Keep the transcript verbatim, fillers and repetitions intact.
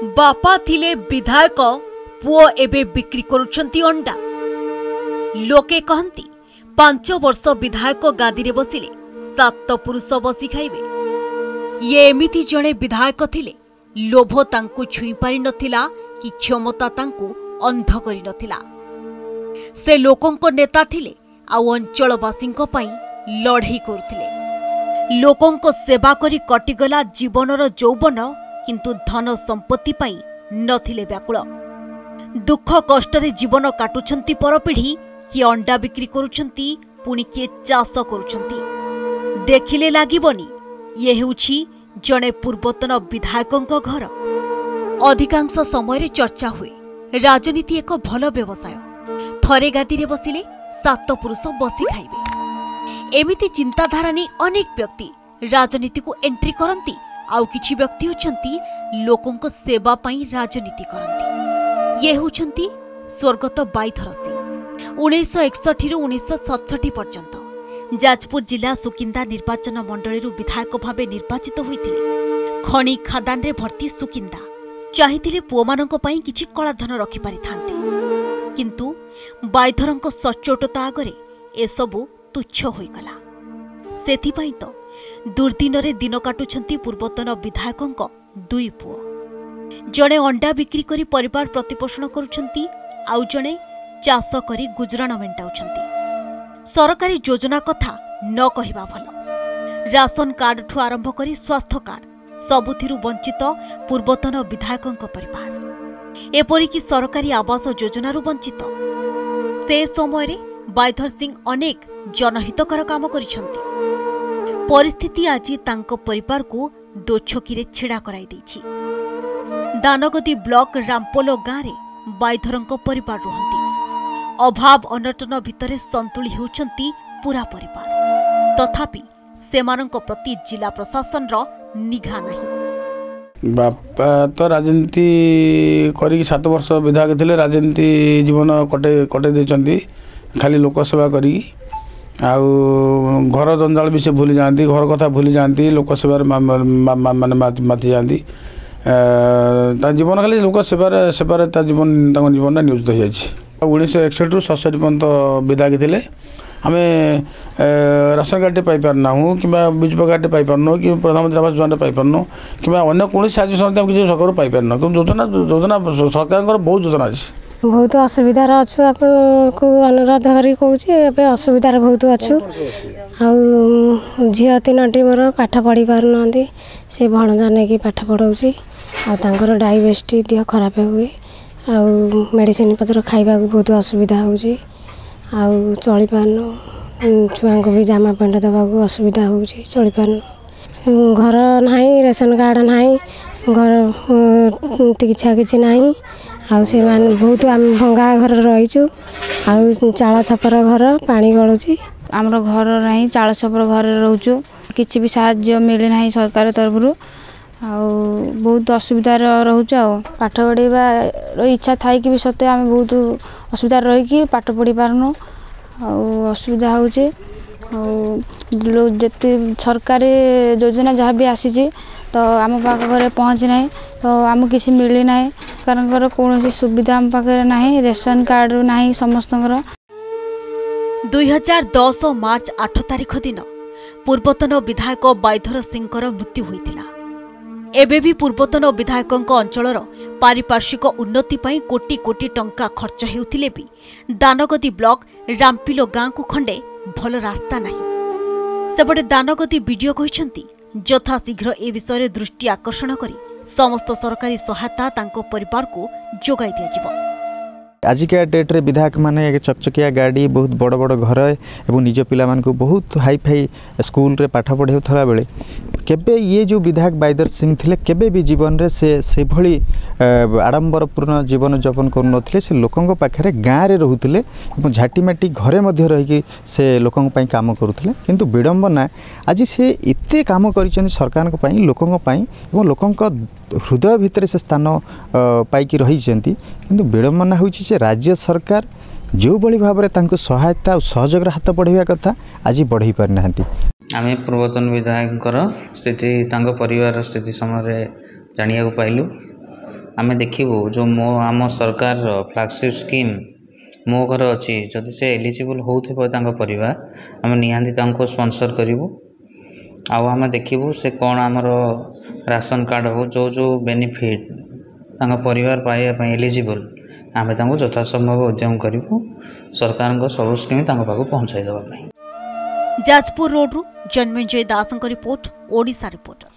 बापा थिले विधायक पुओ एबे बिक्री करुछंती अंडा। लोके कहंती पांच वर्ष विधायक गादी रे बसिले सात पुरुष बसी खाइबे। ये एमिति जणे विधायक थिले लोभ तांकु छुई पारि नथिला कि क्षमता तांकु अंध करि नथिला। से लोकंको नेता थिले आउ अंचलवासींको पई लढई करुथिले। लोकंको सेवा करी कटिगला जीवनर यौवन, किंतु धन संपत्ति पाई नथिले व्याकुल। दुख कष्टरे जीवन काटुछंती परपीढ़ी, कि अंडा बिक्री करुछंती पुणी किए चाष करुछंती। देखिले लागिबनी ये हेउछि जणे पूर्वतन विधायकंको घर। अधिकांश समय चर्चा हुए राजनीति एक भल व्यवसाय, थरे गादी रे बसिले सात पुरुष बसी खाइबे। एमिति चिंताधारा नहीं अनेक व्यक्ति राजनीति को एंट्री करंती। आउ किछि व्यक्ति होचंती लोकंको सेवा पाई राजनीति करंती। ये होचंती स्वर्गत बाईधर सिंह। उन्नीस सौ एकसठ रु उन्नीस सौ सतसठ पर्यंत जाजपुर जिला सुकिंदा निर्वाचन मंडली विधायक भावे निर्वाचित होइथिले। खणी खादान रे भर्ती सुकिंदा चाहिथिले पुओमानंको पई किछि कलाधन रखि पारि थांते, किंतु बाईधरंको सचोटता आगरे एसबु तुच्छ होइगला। सेथिपई तो दुर्दिन रे दिन काटुछंती पूर्वतन विधायकंको दुई पुओ। जणे अंडा बिक्री करी परिवार प्रतिपोषण करुछंती, आउ जणे चाष करी गुजराण मेंटाउछंती। सरकारी योजना कथा न कहिबा भल। राशन कार्ड ठु आरंभ करी स्वास्थ्य कार्ड सबुथिरु वंचित पूर्वतन विधायकंको परिवार। एपरिकी सरकारी आवास योजनारु वंचित। से समय रे बाईधर सिंह अनेक जनहितकर काम करिछंती। परिस्थिति आज तांको परिवार को दोछकी रे छेड़ा कराई दैछि। दानगदी ब्लॉक रामपोलो गाँव रे बाईधरंको परिवार रहंती। अभाव अनटन भितरे संतुली होउछंती पूरा परिवार। तथापि सेमानंको प्रति जिला प्रशासन रो निघा नाही। बापा तो राजनीति करी सात वर्ष विधायक थिले। राजनीति जीवन कटे कटे देचंती, खाली लोक सेवा करी। आउ घर जंजाल भी से भूली जाती, घर कथा भूली जाती, लोक सेवार माने माति जाती। जीवन खाली लोक सेवार सेवार जीवन जीवन नियोजित हो जाए। उन्नीस सौ एकसठ रु सड़सठ पर्यंत विधायक थे। आम राशन कार्ड पाइपारना हूँ कि बिजु कार्ड पाइपारन कि प्रधानमंत्री आवास योजना पाइपारन कि अन्य कौन साहय सहयोग किसी सरकार पाइपारन। योजना योजना सरकार बहुत योजना अच्छी। बहुत असुविधार अच्छु। आपको अनुरोध करी कहूँ असुविधार बहुत अच्छु। आउ झील तीनोटी मोर पाठ पढ़ी पार ना, से भणजा नहीं पाठ पढ़ाऊँगी। आर डायबिटीज देह खराब हुए। आउ मेडिसिन पत्र खाइबा बहुत असुविधा होउची। आउ चली पारनु, छुआ को भी जामा पेंट देवा असुविधा होउची, चली पारनु। घर नहीं, रेशन कार्ड नहीं, घर चिकित्सा किसी नहीं। आउ से बहुत आम भंगा घर रहीचु। आउ चाल छपर घर पानी गलुची। आमर घर नहीं, चाल छपर घर रोचु। किसी भी साहाय्य मिले ना सरकार तरफ। आउ बहुत असुविधा रोच। पाठ पढ़ार इच्छा थाई कि भी सत्ते आम बहुत असुविधा रहीकि पाठ पढ़ी पारनु। आउ असुविधा होचे। जिते सरकारी योजना जहाँ भी आसी तो आम पाख घरे पहुँची ना, तो आम किसी मिली ना। कारण कौन सुविधा आम पाखे ना, रेशन कार्ड ना समस्त। दुई हजार दस मार्च आठ तारिख दिन पूर्वतन विधायक बाईधर सिंह मृत्यु होइतिला। एबे भी पूर्वतन विधायकंक अंचलर पारिपार्श्विक उन्नति पाई कोटी कोटी टंका खर्च हेउथिले भी दानगदी ब्लॉक रामपिलो गाँ को खंडे भल रास्ता नहीं। सेपटे दानगदी बीडीओ कहिसंती यथाशीघ्र ए विषय दृष्टि आकर्षण करी समस्त सरकारी सहायता तांको परिवार को जोगाई दिया जिवो। आजिका डेट्रे विधायक माने चकचकिया गाड़ी, बहुत बड़ बड़ घर एवं निज पिला मान को बहुत हाई फाई स्कूल रे पाठ पढ़ाऊला बेले केबे ये जो विधायक बाईधर सिंह थिले केबे भी जीवन रे से से भली आडंबरपूर्ण जीवन यापन करुनथिले। से लोकंक पाखरे गाँ रे रहुथिले एवं झाटीमाटी घरे मध्य रही से लोकंक पई काम करुथिले। किंतु विडंबना आज से एते काम करिसेन सरकारक पई, लोकंक पई एवं लोकंक हृदय भितर से स्थान पाइकी रहिसेंती। किंतु विडंबना होइछि राज्य सरकार जो बड़ी भाव में तांको सहायता और सहयोग हाथ बढ़ावा कथा आज बढ़ाई पारि नांती। आम पूर्वतन विधायक स्थिति परिवार स्थिति समय जानिया पाइलु। आम देखू जो मो आम सरकार फ्लैगशिप स्कीम मो घर अच्छी जदि से एलिजिबल होउथिबो तांको परिवार आम निहांती तांको स्पॉन्सर करिवु आउ आम देखू से कौन आमर राशन कार्ड हो जो जो बेनिफिट तांको परिवार पाइबा एलिजिबल आम तांको यथासंभव उद्यम करिवु सरकार को सब स्कीम तांको पाखु पहुंचाई देबा पई। जाजपुर रोड रु जन्मेजय दास रिपोर्ट ओडिशा रिपोर्टर।